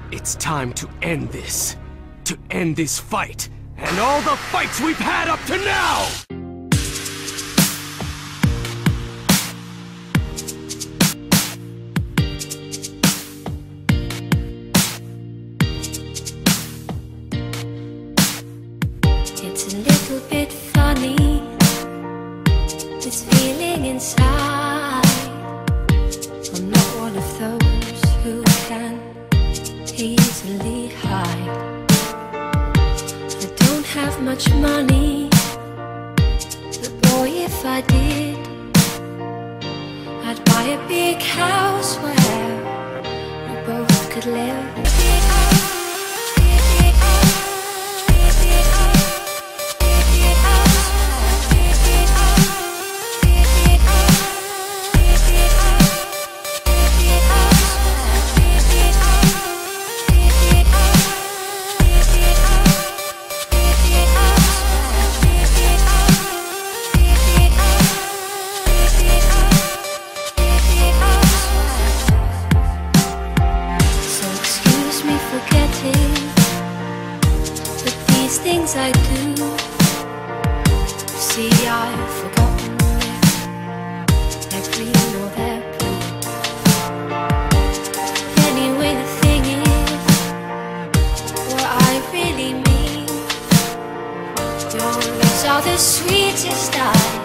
It's time to end this. To end this fight, and all the fights we've had up to now! It's a little bit funny, this feeling inside. I'm not one of those who can easily hide. I don't have much money, but boy, if I did, I'd buy a big house where we both could live. Things I do, see, I've forgotten they're green or they're blue. Anyway, the thing is, what I really mean, your lips are the sweetest I